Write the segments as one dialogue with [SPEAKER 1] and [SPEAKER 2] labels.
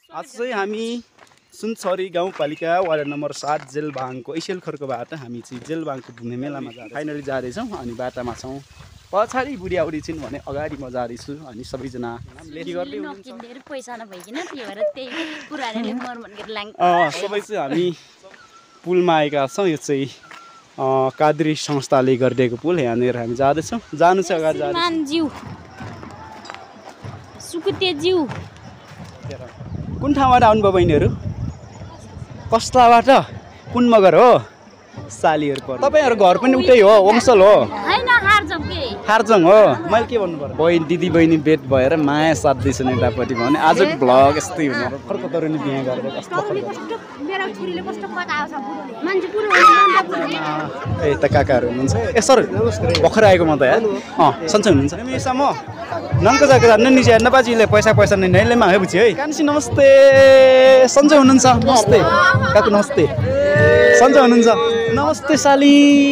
[SPEAKER 1] आज चाहिँ हामी सुनसरी गाउँपालिका वार्ड नम्बर 7 जेलबाङको एसियल खर्कोबाट हामी चाहिँ जेलबाङको घुम्ने मेलामा फाइनली जाँदैछौँ अनि बाटामा छौँ। पछाडि बुढियाउरी छिन् भने अगाडि म जाँदैछु अनि सबैजना सबै चाहिँ हामी पुलमा आएका छौँ। यो चाहिँ काद्री संस्थाले गरिदिएको पुल यहाँनिर हामी जाँदैछौँ। जानु चाहिँ अगाडि कुन ठाउँबाट आउनुभयो बहिनीहरू? कस्लाबाट? कुन मगर हो? सालीहरू पर्छ। तपाईँहरू घर पनि उतै हो? वंशल हो? खारजङ हो। मैले के भन्नु पर्यो? बहिनी दिदी बहिनी भेट भएर माया साध्दैछु नेतापट्टि भने आजको भ्लग यस्तै हुने खर्को तरुनी बिहा गरेर कस्तो ए त काकाहरू हुनुहुन्छ। ए सर भर्खर आएको म त यार सन्चै हुनुहुन्छ? म नङ्को जाको जान्न निचे हेर्न बाजीले पैसा नै नैलेमा है बुझ्यो है। कान्छी नमस्ते, सन्चै हुनुहुन्छ? नमस्ते काकु नमस्ते, सन्चै हुनुहुन्छ? नमस्ते साली।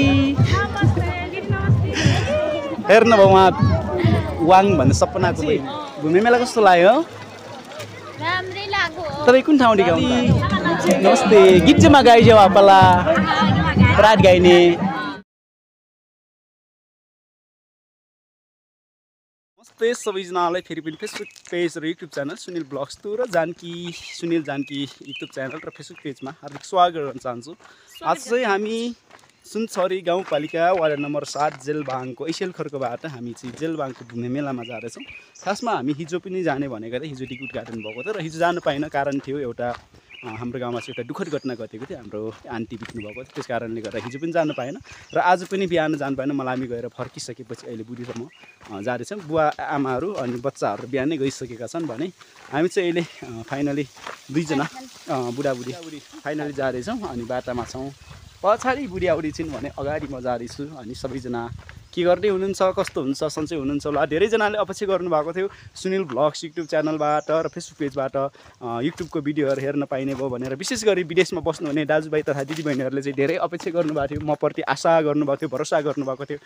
[SPEAKER 1] हेर्नुभयो उहाँ वाङ भन्ने सपनाको घुम्ने मेला कस्तो लाग्यो? तपाईँ कुन ठाउँ गाउनु? नमस्ते गीत चाहिँ गाइज्यौ आपला प्रात गाइने। नमस्ते सबैजनालाई फेरि पनि फेसबुक पेज र युट्युब च्यानल सुनिल ब्लग्स र सुनिल जानकी युट्युब च्यानल र फेसबुक पेजमा हार्दिक स्वागत गर्न चाहन्छु। आज चाहिँ हामी सुनसरी गाउँपालिका वार्ड नम्बर 7 जेलबाङको एसियल खर्कोबाट हामी चाहिँ जेलबाङको घुम्ने मेलामा जाँदैछौँ। खासमा हामी हिजो पनि जाने भनेको थिएँ, हिजो टिकट उद्घाटन भएको थियो र हिजो जानु पाएन। कारण थियो एउटा हाम्रो गाउँमा चाहिँ एउटा दुःखद घटना घटेको थियो, हाम्रो आन्टी बित्नु भएको थियो। त्यस कारणले गर्दा हिजो पनि जानु पाएन र आज पनि बिहान जानु पाएन। मलाई हामी गएर फर्किसकेपछि अहिले बुढीसम्म जाँदैछौँ। बुवा आमाहरू अनि बच्चाहरू बिहानै गइसकेका छन् भने हामी चाहिँ अहिले फाइनली दुईजना बुढाबुढी फाइनली जाँदैछौँ अनि बाटामा छौँ। पछाडि बुढियाउरी छिन् भने अगाडि म जाँदैछु अनि सबैजना के गर्दै हुनुहुन्छ, कस्तो हुनुहुन्छ, सन्चै हुनुहुन्छ होला। धेरैजनाले अपेक्षा गर्नुभएको थियो सुनिल ब्लग्स युट्युब च्यानलबाट र फेसबुक पेजबाट युट्युबको भिडियोहरू हेर्न पाइने भयो भनेर। विशेष गरी विदेशमा बस्नुहुने दाजुभाइ तथा दिदीबहिनीहरूले चाहिँ धेरै अपेक्षा गर्नुभएको थियो, म प्रति आशा गर्नुभएको थियो, भरोसा गर्नुभएको थियो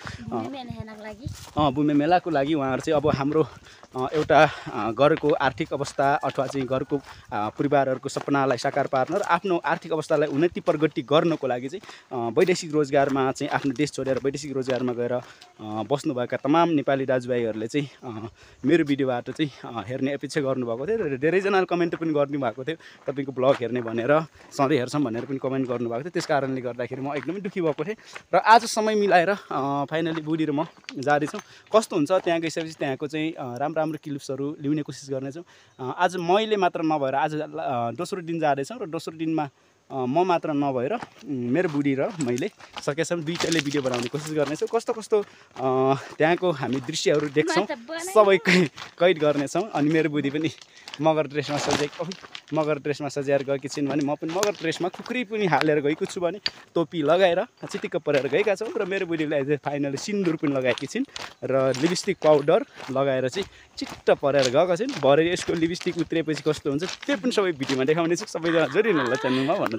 [SPEAKER 1] बुमे मेलाको लागि। उहाँहरू चाहिँ अब हाम्रो एउटा घरको आर्थिक अवस्था अथवा चाहिँ घरको परिवारहरूको सपनालाई साकार पार्न र आफ्नो आर्थिक अवस्थालाई उन्नति प्रगति गर्नको लागि चाहिँ वैदेशिक रोजगारमा चाहिँ आफ्नो देश छोडेर वैदेशिक रोजगारमा गएर बस्नुभएका तमाम नेपाली दाजुभाइहरूले चाहिँ मेरो भिडियोबाट चाहिँ हेर्ने अपेक्षा गर्नुभएको थियो र धेरैजनाले कमेन्ट पनि गर्नुभएको थियो तपाईँको ब्लग हेर्ने भनेर, सधैँ हेर्छौँ भनेर पनि कमेन्ट गर्नुभएको थियो। त्यस कारणले गर्दाखेरि म एकदमै दुःखी भएको थिएँ र आज समय मिलाएर फाइनली बुढी र म जाँदैछौँ। कस्तो हुन्छ त्यहाँ गइसकेपछि त्यहाँको चाहिँ राम्रो क्लिप्सहरू ल्याउने कोसिस गर्नेछौँ। आज मैले मात्र नभएर आज दोस्रो दिन जाँदैछौँ र दोस्रो दिनमा म मात्र नभएर मेरो बुढी र मैले सकेसम्म दुईटाले भिडियो बनाउने कोसिस गर्नेछौँ। कस्तो त्यहाँको हामी दृश्यहरू देख्छौँ सबै कैद गर्नेछौँ। अनि मेरो बुढी पनि मगर ड्रेसमा सजाएर गएकी छिन् भने म पनि मगर ड्रेसमा खुकुरी पनि हालेर गएको छु भने टोपी लगाएर चिटिक्क परेर गएका छौँ। र मेरो बुढीले अहिले फाइनली सिन्दुर पनि लगाएकी छिन् र लिपस्टिक पाउडर लगाएर चाहिँ चिट्ट परेर गएका छिन्। भरे यसको लिपस्टिक उत्रेपछि कस्तो हुन्छ त्यो पनि सबै भिडियोमा देखाउनेछु। सबैजना जोडिनु होला च्यानलमा भन्न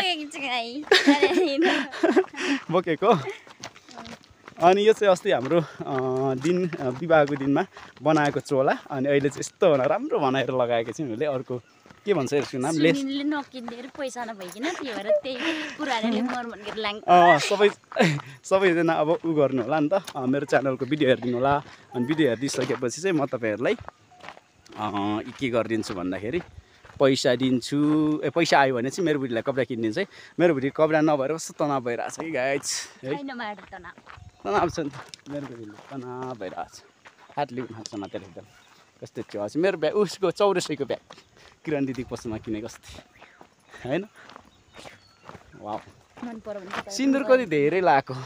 [SPEAKER 1] बोकेको। अनि यो चाहिँ अस्ति हाम्रो दिन विवाहको दिनमा बनाएको चोला अनि अहिले चाहिँ यस्तो राम्रो बनाएर लगाएको छौँ। हामीले अर्को के भन्छ यसको नाम सबैजना अब उ गर्नु होला नि त, मेरो च्यानलको भिडियो हेरिदिनु होला। अनि भिडियो हेरिदिइसकेपछि चाहिँ म तपाईँहरूलाई के गरिदिन्छु भन्दाखेरि पैसा दिन्छु। पैसा आयो भने चाहिँ मेरो बुढीलाई कपडा किनिदिन्छ है। मेरो बुढी कपडा नभएर कस्तो तनाव भइरहेको छ कि गाइज है, तनाव छ नि त मेरो बुढीले, तनाव भइरहेको छ। हात लिनु हाल्छ मात्रै एकदम कस्तो थियो छ। मेरो ब्याग उसको 1400को ब्याग किरण दिदी पसलमा किनेको अस्ति होइन। वाउ सिन्दुर कति धेरै लगाएको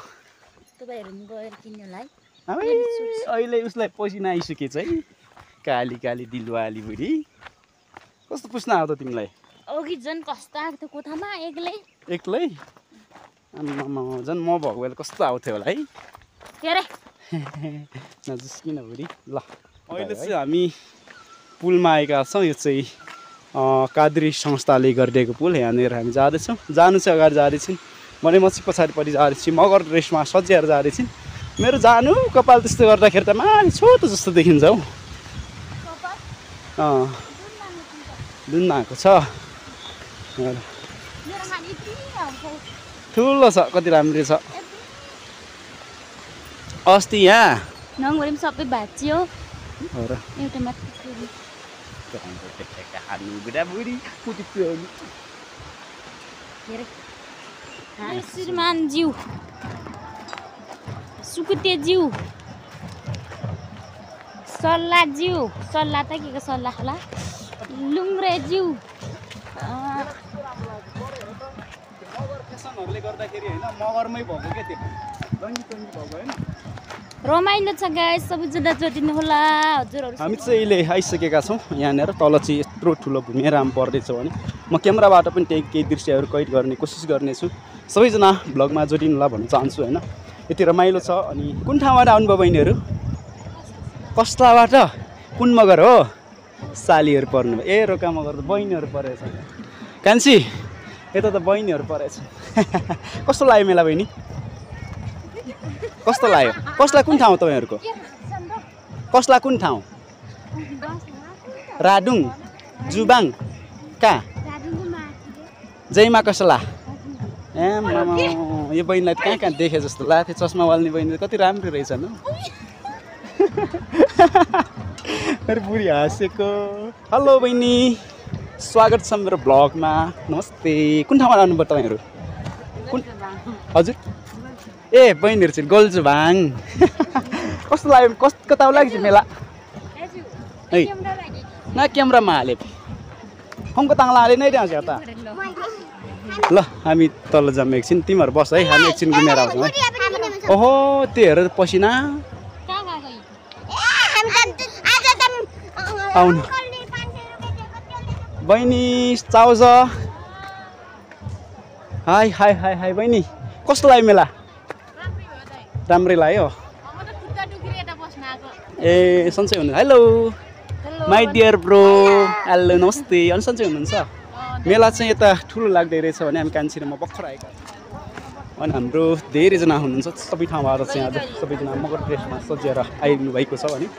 [SPEAKER 1] अहिले उसलाई पसिना आइसकेछ है। काली दिलवाली बुढी कस्तो पुस्न आयो त तिमीलाई?
[SPEAKER 2] अघि झन् कस्तो आएको थियो कोठामा
[SPEAKER 1] एक्लै झन् म भएको बेला कस्तो आउँथ्यो होला है।
[SPEAKER 2] के अरे
[SPEAKER 1] नजिस्किन बुढी। ल अहिले चाहिँ हामी पुलमा आएका छौँ। यो चाहिँ काद्री संस्थाले गरिदिएको पुल यहाँनिर हामी जाँदैछौँ। जानु चाहिँ अगाडि जाँदैछौँ भने म चाहिँ पछाडिपट्टि जाँदैछु। मगर ड्रेसमा सजिएर जाँदैछु। मेरो जानु कपाल त्यस्तो गर्दाखेरि त माथि छोटो जस्तो देखिन्छ हौ। दुन्न आएको छ ठुलो छ कति राम्रो छ अस्ति यहाँ
[SPEAKER 2] नङभरि पनि सबै भाँचियो
[SPEAKER 1] हो र
[SPEAKER 2] एउटा मात्र श्रीमानज्यू सुकुतेज्यू सल्लाहज्यू सल्लाह त के को सल्लाह होला लुङ्ग्रेज्यू
[SPEAKER 1] फेसनहरुले गर्दाखेरि हैन मगरमै भएको के त्यो रङ्गी भएको हैन
[SPEAKER 2] रमाइलो छ गाइस सबैजना जोडिनु होला हजुरहरु
[SPEAKER 1] हामी चाहिँ अहिले आइसकेका छौँ यहाँनिर तल चाहिँ यत्रो ठुलो भूमिराम पर्दैछ भने म क्यामेराबाट पनि त्यही केही दृश्यहरू कैद गर्ने कोसिस गर्नेछु सबैजना भ्लगमा जोडिनु होला भन्न चाहन्छु हैन यति रमाइलो छ अनि कुन ठाउँबाट आउनुभयो बहिनीहरू कस्ताबाट कुन मगर हो सालीहरू पर्नु ए रोका मगर त बहिनीहरू परेछ कान्छी यता त बहिनीहरू परेछ कस्तो लाग्यो मेला बहिनी कस्तो लाग्यो कसलाई कुन ठाउँ तपाईँहरूको कसलाई कुन ठाउँ राडुङ जुबाङ कहाँ जयमा कसला ए मामा यो बहिनीलाई कहाँ कहाँ देखे जस्तो लाग्थ्यो चस्मा वाल्ने बहिनी कति राम्रो रहेछ न अरे बुढी हाँसेको हेलो बहिनी स्वागत छ मेरो ब्लगमा नमस्ते कुन ठाउँबाट आउनुभयो तपाईँहरू कुन हजुर ए बहिनीहरू चाहिँ गोल्जुभाङ कस्तो लाग्यो कता लाग्छ मेला है न क्यामेरामा हाले हमको ताङला हाले नै रहेछ यता ल हामी तल जाऊँ एकछिन तिमीहरू बस है हामी एकछिन घुमेर आउँछौँ है ओहो त्यो हेर पसिना आउनु बहिनी चाउज हाई हाई हाई हाई बहिनी कस्तो लाग्यो मेला राम्रै लाग्यो ए सन्चै हुनु hello my dear bro hello नमस्ते अनि सन्चै हुनुहुन्छ मेला चाहिँ यता ठुलो लाग्दै रहेछ भने हामी कान्छी र म भर्खर आएका अनि हाम्रो धेरैजना हुनुहुन्छ सबै ठाउँबाट चाहिँ आज सबैजना मगर ड्रेसमा सजिएर आइनु भएको छ भने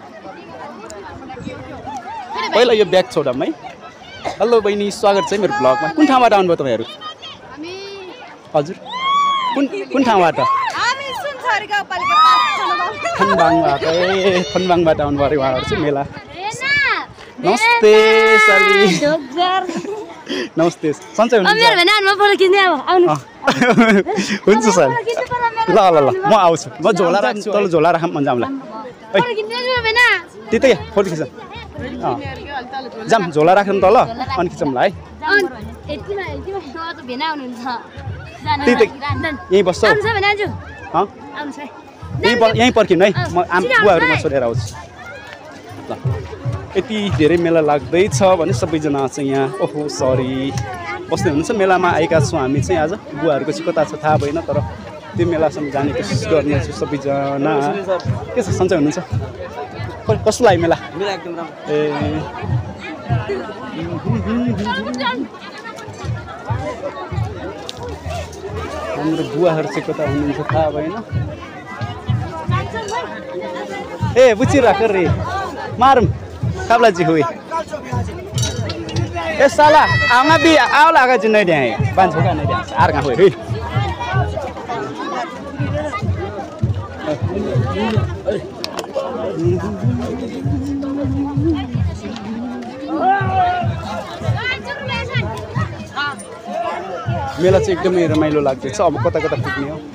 [SPEAKER 1] पहिला यो ब्याग छोडम है हेलो बहिनी स्वागत छ मेरो ब्लगमा कुन ठाउँबाट आउनुभयो तपाईँहरू हजुर कुन ठाउँबाट थनबाङबाट ए थनबाङबाट आउनुभयो अरे उहाँहरू चाहिँ मेला नमस्ते साली नमस्ते सन्चै हुनुहुन्छ हुन्छ सर ल ल ल म आउँछु म झोला राख्छु तल झोला राखौँ भन्छ हामीलाई त्यतै फोटो खिच जाम झोला राख्नु तल अनि खिचौँ ल है यहीँ बस्छौ यहीँ पर्खिनु है म बुवाहरूमा छोडेर आउँछु ल यति धेरै मेला लाग्दैछ भने सबैजना चाहिँ यहाँ ओहो सरी बस्दै हुनुहुन्छ मेलामा आएका छौँ हामी चाहिँ आज बुवाहरूको चाहिँ कता छ थाहा भएन तर त्यो मेलासम्म जाने कोसिस गर्नेछु सबैजना के छ सन्चै हुनुहुन्छ कस्तो लाग्यो मेला ए हाम्रो बुवाहरू चाहिँ कता हुनुहुन्छ थाहा भएन ए बुझी राख रे मारम काबला जी हुई ए साला आमा भी आओ लगा जी नहीं दे पांच होगा नहीं दे आर का हुई मेला चाहिँ एकदमै रमाइलो लाग्दैछ अब कता कता पुग्ने हो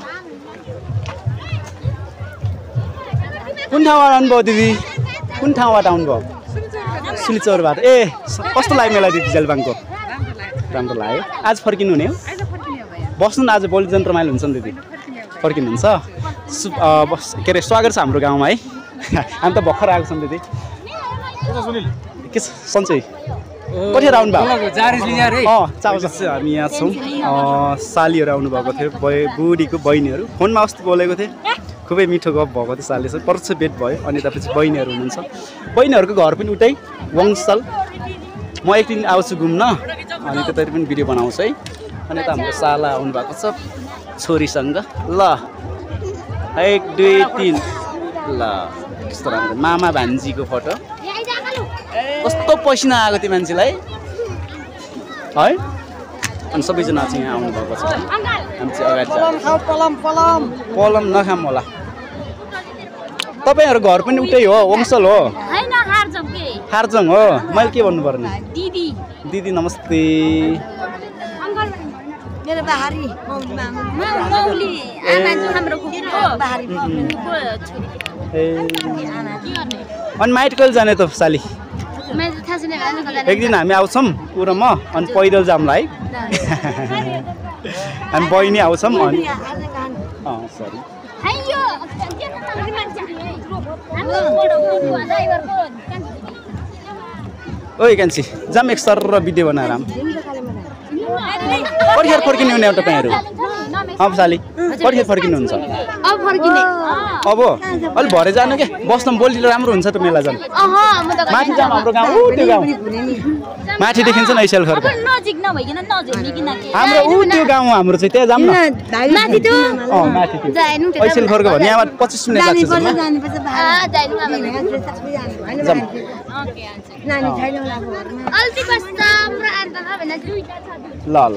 [SPEAKER 1] कुन ठाउँबाट आउनुभयो दिदी कुन ठाउँबाट आउनुभयो सिलिचौरबाट ए कस्तो लाग्यो मेला दिदी जेलबाङको राम्रो लाग्यो आज फर्किनु हुने हो बस्नु न आज भोलि जन रमाइलो हुन्छ नि दिदी फर्किनुहुन्छ के अरे स्वागत छ हाम्रो गाउँमा है हामी त भर्खर आएको छौँ दिदी के छ सन्चै कतिखेर आउनुभयो चाउज हामी यहाँ छौँ सालीहरू आउनुभएको थियो बुढीको बहिनीहरू फोनमा अस्ति बोलेको थिएँ खुबै मिठो गफ भएको थियो सालीले चाहिँ प्रत्यक्ष भेट भयो अनि त्यसपछि बहिनीहरू हुनुहुन्छ बहिनीहरूको घर पनि उतै वंशल म एक दिन आउँछु घुम्न अनि त्यतै पनि भिडियो बनाउँछु है अनि त हाम्रो साला आउनुभएको छ छोरीसँग ल 1 2 3 ल कस्तो राम्रो मामा भान्जीको फोटो कस्तो पसिना आएको थियो मान्छेलाई है अनि सबैजना चाहिँ यहाँ आउनुभएको छ हामी चाहिँ अगाडि पलम नखाम होला तपाईँहरू घर पनि उतै हो वंशल हो खारजङ हो मैले के भन्नु पर्ने दिदी नमस्ते
[SPEAKER 3] मेरो बहारी
[SPEAKER 1] अनि माइट कहिले जाने त साली एक दिन हामी आउँछौँ ऊ र म अनि पैदल जाउँला है हामी बहिनी आउँछौँ अनि सरी ओइ कान्छी जाम एक सर र भिडियो बनाएर कतिखेर फर्किने हुने एउटा तपाईँहरू साली कतिखेर फर्किनुहुन्छ अब अलि भरे जानु के बस्नु बोलिदिनु राम्रो हुन्छ त मेला जानु माथि जानु हाम्रो गाउँ त्यो गाउँ माथि देखिन्छ न ऐसेल खर्क हाम्रो त्यो गाउँ हाम्रो चाहिँ त्यहाँ जाऊँ न माथि त्यो ऐसेल खर्क भन्ने यहाँबाट 25 मिनट लाग्छ ल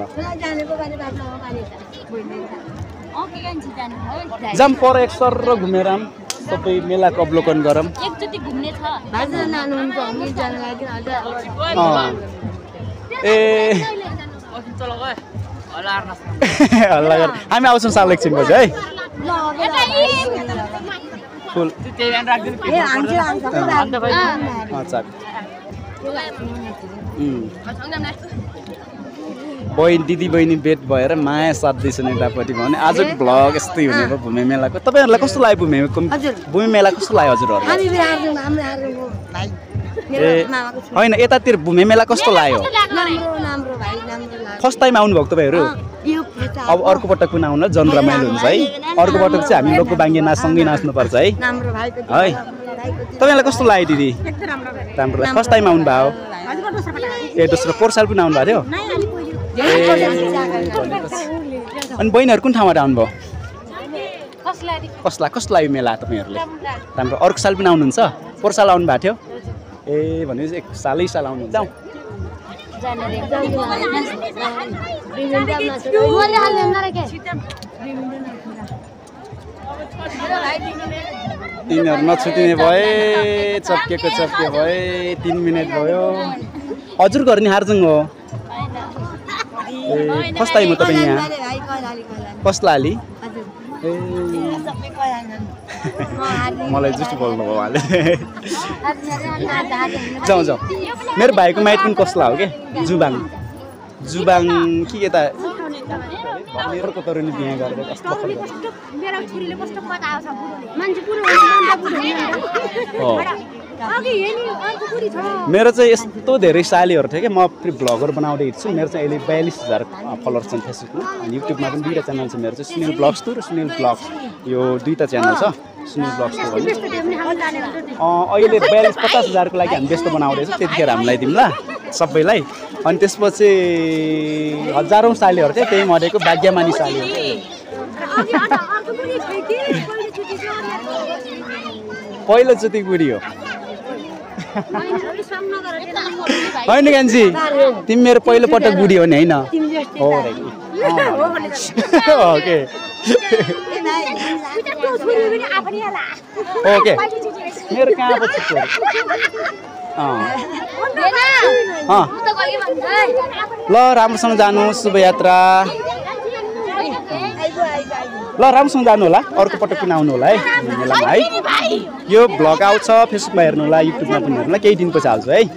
[SPEAKER 1] जाम पर एक सर र घुमेर सबै मेलाको अवलोकन गरौँ हामी आउँछौँ साल एकछिनपछि है फुल दिदी बहिनी भेट भएर माया साध्दैछन् यतापट्टि भने आजको भ्लग यस्तै हुने भयो भूमि मेलाको तपाईँहरूलाई कस्तो लाग्यो भूमि मेला कस्तो लाग्यो हजुरहरूलाई होइन यतातिर भूमि मेला कस्तो लाग्यो फर्स्ट टाइम आउनुभएको तपाईँहरू अब अर्को पटक पनि आउनु जन रमाइलो हुन्छ है अर्को पटक चाहिँ हामी लोकको बाङ्गे नाचसँगै नाच्नुपर्छ है तपाईँलाई कस्तो लाग्यो दिदी राम्रो लाग्यो फर्स्ट टाइम आउनु भयो ए दोस्रो पोहोर साल पनि आउनु भएको थियो अनि बहिनीहरू कुन ठाउँबाट आउनुभयो कस्तो लाग्यो मेला तपाईँहरूले राम्रो अर्को साल पनि आउनुहुन्छ पोहोर साल आउनु भएको थियो ए भनेपछि एक सालै साल आउनुहुन्छ जाउँ तिनीहरू नछुटिने भए चप्के भए 3 मिनट भयो हजुर घर नि हार्जङ हो फर्स्ट टाइम हो तपाईँ यहाँ कसलाई मलाई जस्तो बोल्नु भयो उहाँले जाउँ मेरो भाइको माइट पनि कसला हो कि जुबाङ कि यता मेरो तरुनी बिहे गरेर कस्तो मेरो चाहिँ यस्तो धेरै सालीहरू थियो कि म फेरि भ्लगर बनाउँदै हिँड्छु मेरो चाहिँ अहिले 42,000 फलोवर्स छन् फेसबुकमा अनि युट्युबमा पनि 2टा च्यानल छ मेरो चाहिँ सुनिल ब्लग्स 2 र सुनिल ब्लग्स यो 2टा च्यानल छ सुनिल ब्लग्स 2 अहिले 50,000 को लागि हामी व्यस्त बनाउँदैछौँ त्यतिखेर हामीलाई दिउँला सबैलाई अनि त्यसपछि हजारौँ सालीहरू थियो त्यही मरेको भाग्यमानी सालीहरू पहिलोचोटि बुढी हो होइन कान्छी तिमी मेरो पहिलो पटक बुढी हो नि होइन ओके ओके मेरो कहाँ पछि ल राम्रोसँग जानु शुभयात्रा ल राम्रोसँग जानु होला अर्को पटक पनि आउनु होला है मेलामा है यो भ्लग आउँछ फेसबुकमा हेर्नु होला युट्युबमा पनि हेर्नु होला केही दिनपछि हाल्छु है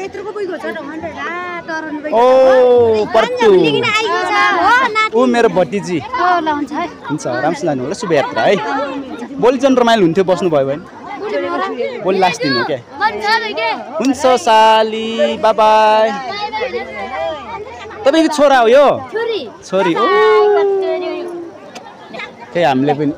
[SPEAKER 1] ओ पर्तु ऊ मेरो भतिजी हुन्छ राम्रोसँग जानु होला शुभयात्रा है भोलि जन रमाइलो हुन्थ्यो बस्नुभयो भने भोलि लास्ट दिन हो क्या हुन्छ साली बाई बाई तपाईँको छोरा हो यो छोरी ओ त्यही हामीले पनि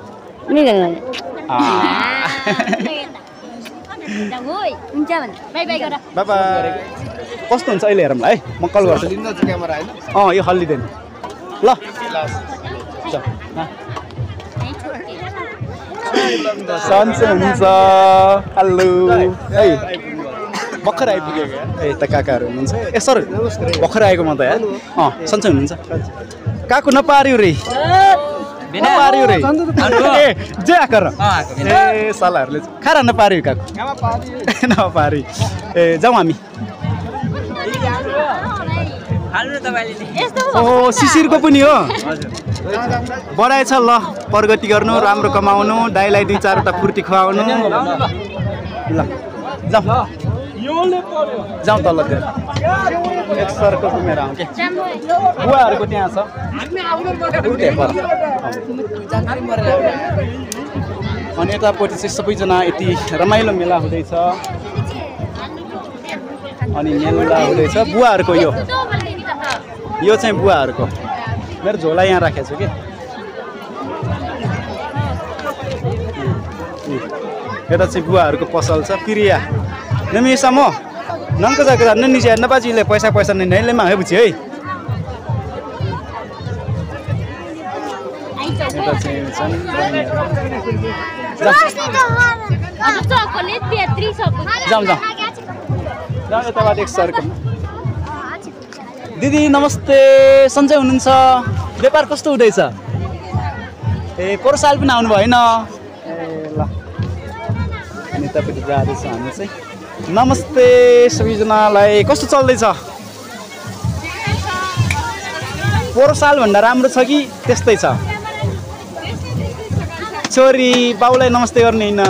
[SPEAKER 1] कस्तो हुन्छ अहिले हेरौँ है म कल गर्छु यो हल्लिँदैन ल सन्चै हुन्छ हेलो है भर्खर आइपुगेको यार ए त काकाहरू हुनुहुन्छ ए सर भर्खर आएको म त यार सन्चै हुनुहुन्छ काकु नपार्यो रे नपार्यो रे ए जे आकर ए सालाहरूले खारा नपार्यो काकु नपार्यो ए जाउँ हामी ओहो शिशिरको पनि हो बढाएछ ल प्रगति गर्नु राम्रो कमाउनु दाइलाई 2-4 वटा फुर्ती खुवाउनु ल जाउँ तलतिर एक सरको घुमेर आउँ के बुवाहरूको त्यहाँ छ अनि यतापट्टि चाहिँ सबैजना यति रमाइलो मेला हुँदैछ अनि मेला हुँदैछ बुवाहरूको यो चाहिँ बुवाहरूको मेरो झोला यहाँ राखेको छु कि यता चाहिँ बुवाहरूको पसल छ प्रिया नमी सामो ननको जाके जान्न नि चाहिँ नबाजीले पैसा नै नैले मागे बुझी है यता चाहिँ छन् जाउँ यताबाट एक सरको दिदी नमस्ते सन्चै हुनुहुन्छ व्यापार कस्तो हुँदैछ ए पोहोर साल पनि आउनु भएन ए ल अनि यतापट्टि जाँदैछ हामी चाहिँ नमस्ते सबैजनालाई कस्तो चल्दैछ पोहोर सालभन्दा राम्रो छ कि त्यस्तै छ छोरी बाउलाई नमस्ते गर्ने होइन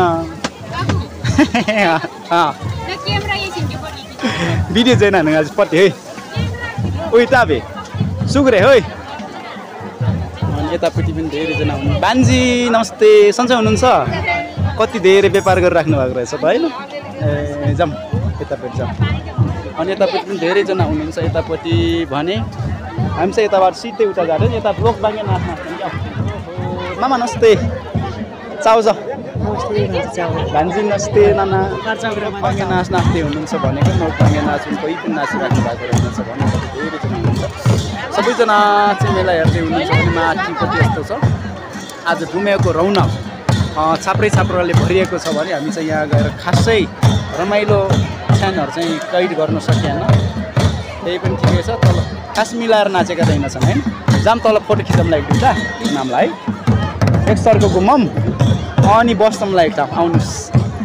[SPEAKER 1] भिडियो छैन आज पट्टि है उही ताबे सुग्रे है अनि यतापट्टि पनि धेरैजना हुनुहुन्छ बान्जी नमस्ते सन्चै हुनुहुन्छ कति धेरै व्यापार गरेर राख्नु भएको रहेछ त होइन ए जाउँ यतापट्टि जाउँ अनि यतापट्टि पनि धेरैजना हुनुहुन्छ यतापट्टि भने हामी चाहिँ यताबाट सिधै उता जाँदै यता ब्लक बाँगे नाच्न क्या मामा नमस्ते चाउज भान्जी नमस्ते नाना बाँगे नाच नाच्दै हुनुहुन्छ भनेको नौ बाँगे नाच्नु कोही पनि नाचिराख्नु भएको रहेछ भने धेरैजना हुनुहुन्छ सबैजना चाहिँ मेला हेर्दै हुनुहुन्छ भने माथिपट्टि यस्तो छ आज घुमेको रौनक छाप्राले भरिएको छ भने हामी चाहिँ यहाँ गएर खासै रमाइलो क्षणहरू चाहिँ कैद गर्न सकिएन त्यही पनि ठिकै छ तल खास मिलाएर नाचेका रहेनछन् होइन जाम तल फोटो खिच्नलाई दुईवटा नामलाई एक सरको घुमौँ अनि बस्नलाई एक ठाउँ आउनुहोस्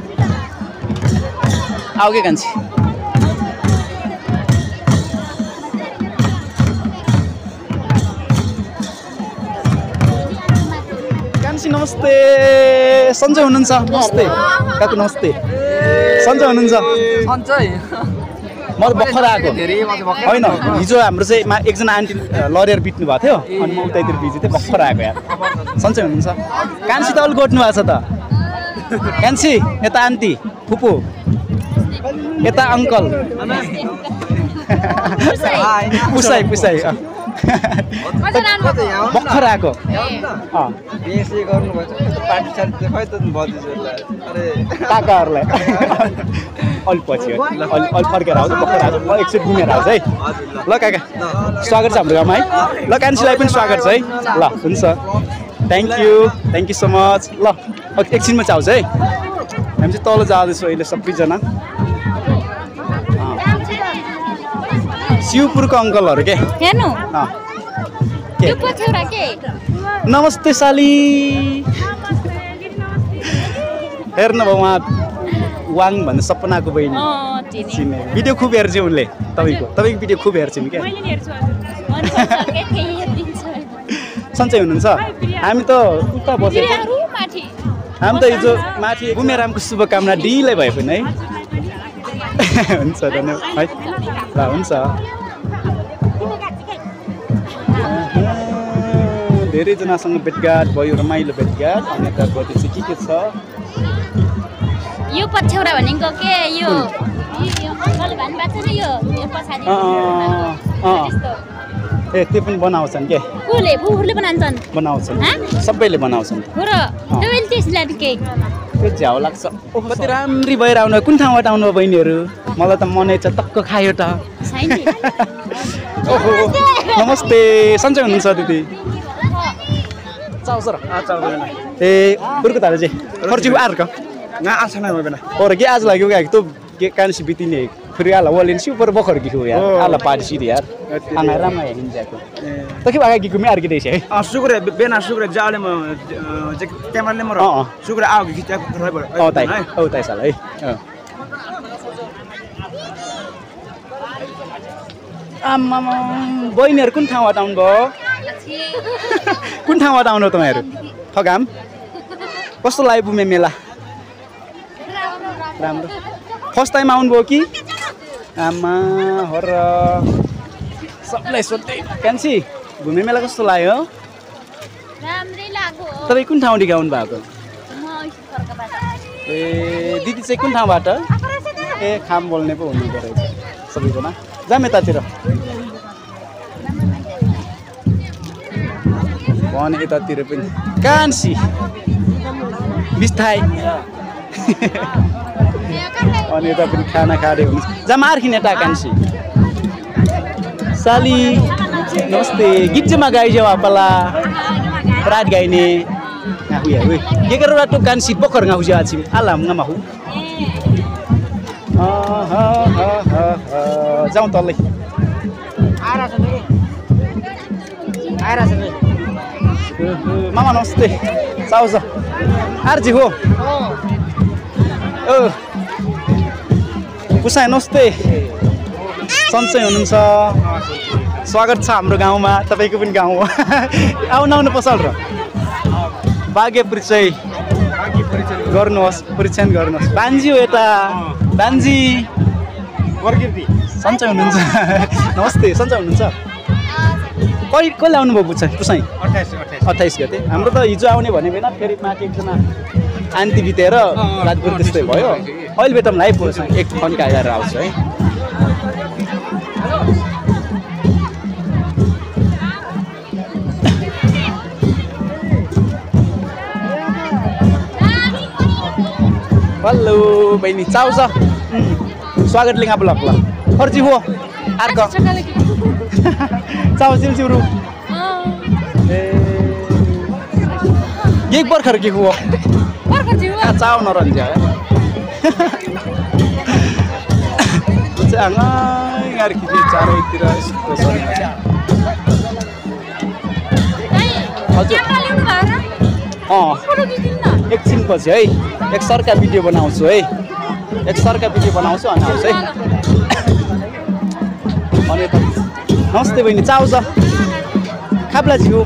[SPEAKER 1] आऊ के कान्छी नमस्ते सन्चै हुनुहुन्छ नमस्ते काकु नमस्ते सन्चै हुनुहुन्छ म त भर्खर आएको होइन हिजो हाम्रो चाहिँ एकजना आन्टी लडेर बित्नु भएको थियो अनि म उतैतिर बिजी थिएँ भर्खर आएको यार सन्चै हुनुहुन्छ कान्छी त अलिक गोट्नु भएको छ त कान्छी यता आन्टी फुपू यता अङ्कल पुसाई भर्खर आएको काकाहरूलाई अलिक पछि अलि फर्केर आउँछ भर्खर आएको म एकचोटि घुमेर आउँछु है ल काका स्वागत छ हाम्रो गाउँमा है ल कान्छीलाई पनि स्वागत छ है ल हुन्छ थ्याङ्क यू सो मच ल एकछिनमा चाहिँ आउँछ है हामी चाहिँ तल जाँदैछौँ अहिले सबैजना शिवपुरको अङ्कलहरू के
[SPEAKER 2] हेर्नु
[SPEAKER 1] नमस्ते साली हेर्नु भयो उहाँ वाङ भन्ने सपनाको बहिनी चिने भिडियो खुब हेर्छ उनले तपाईँको भिडियो खुब हेर्छन् क्या सन्चै हुनुहुन्छ हामी त उता बसेको हामी त हिजो माथि घुमेरामको शुभकामना ढिलै भए पनि है हुन्छ धन्यवाद है ल हुन्छ धेरैजनासँग भेटघाट भयो रमाइलो भेटघाट अनि यतापट्टि चाहिँ के छ
[SPEAKER 2] यो पछ्यौरा भनेको के यो अङ्कल भन्नुभएको छ नि यो पछाडि
[SPEAKER 1] ए त्यो पनि बनाउँछन् के
[SPEAKER 2] फुफुरले
[SPEAKER 1] बनाउँछन् सबैले बनाउँछन् त्यो झ्याउ लाग्छ कति राम्री भएर आउनु कुन ठाउँबाट आउनु बहिनीहरू मलाई त मनै छ टक्क खायो त ओहो नमस्ते सन्चै हुनुहुन्छ दिदी ए बुर्को ताले चाहिँ खर्ची आर्क
[SPEAKER 3] nggak asal nama benar.
[SPEAKER 1] Orang ki आज लाग्यो क्या तो के कांसी बितिने फेरि आला वलेन सुपर बखर गिखो यार आला पार्टी यार आंगा रामा हेरिन जाको तखि बागा गिखो मे आर्के देश है
[SPEAKER 3] सुगुर बेना सुगुर जाले म क्यामेराले म सुगुर आउ गिचा खराब
[SPEAKER 1] औ ताइ साला है आम्मा बहिनीहरु कुन ठाउँबाट आउनु भयो कुन ठाउँबाट आउनु तपाईहरु फगाम कस्तो लाग्यो बुमे मेला राम्रो फर्स्ट टाइम आउनु भयो कि आमा हर सबलाई सोध्दै कान्छी घुमे मेला कस्तो लाग्यो
[SPEAKER 2] राम्रै लाग्यो
[SPEAKER 1] तपाई कुन ठाउँदेखि आउनु भएको ए दिदी चाहिँ कुन ठाउँबाट ए खाम बोल्ने पो हुनु रहेछ सबैजना जाम यतातिर भने यतातिर पनि कान्छी बिस्तारै अनि यता पनि खाना खाँदै हुन्छ जाम आर्खिन यता कान्छी साली नमस्ते गिज्जमा गाइजो आपला प्रात गाइने ngahu ya we ye karo ratu kan si pokor ngahu ja chim alam ngamahu जाउँ तल्लै मामा नमस्ते साउज आरजी हो पुसाइ नमस्ते सन्चै हुनुहुन्छ स्वागत छ हाम्रो गाउँमा तपाईको पनि गाउँ हो आउन आउनु पसल र भाग्य परिचय गर्नुहोस् परीक्षण गर्नुहोस् बान्जी हो यता बान्जी वर्गिर्दी सन्चै हुनुहुन्छ नमस्ते सन्चै हुनुहुन्छ कहिले आउनु भयो पुसाइ 28 गते हाम्रो त हिजो आउने भने होइन फेरि माथि एकजना आन्टी बितेर रातभर त्यस्तै भयो अहिले बेटम लाइभ पुसाइ एक फन्का आएर आउँछ है हेलो बहिनी चाउ छ स्वागत लिंगा ब्लॉक ला फर्जी हो आर्क चाउ सिल सिरु एक बर्खर के हो बर्खर जी हो चाउ नरन्जा चाङा यार कि चारैतिर यस्तो छ हजुर एकछिन पछि है एक सरका भिडियो बनाउँछु है एक सरका भिडियो बनाउँछु अनि आउँछु है अनि त नमस्ते बहिनी चाउ छ खाप्ला जिउ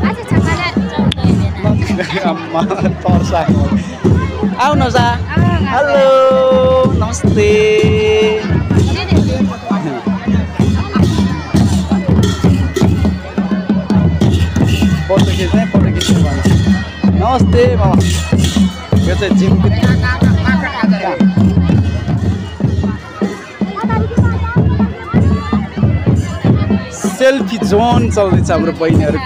[SPEAKER 1] तर्सा आउन जा हेलो नमस्ते फोटो खिच्ने नमस्ते मामा यो चाहिँ जिम सेल्फी जोन चल्दैछ हाम्रो बहिनीहरूको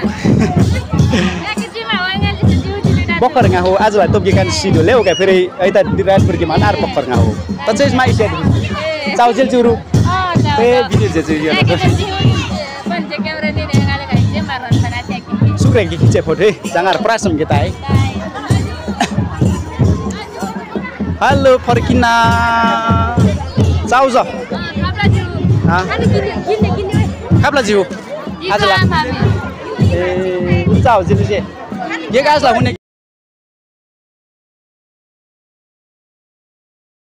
[SPEAKER 1] बखरगा हो आज भाइ तोपके कान सिडो ल्याउ क्या फेरि यता राजपुरकी मान आर बखरगा हो त चाहिँ माइसे चाउजेल चुरु ए भिडियो चाहिँ सुक्रे की खिचे फोटो jangar prasem kita है हेलो फर्किना चाउ छ खाप्ला जिउ आज ला ए चाउ जिउ जे ये गाजला हुने